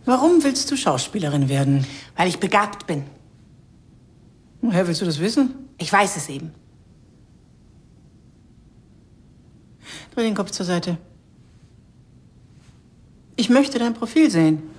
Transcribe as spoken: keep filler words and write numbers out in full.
Warum willst du Schauspielerin werden? Weil ich begabt bin. Woher willst du das wissen? Ich weiß es eben. Dreh den Kopf zur Seite. Ich möchte dein Profil sehen.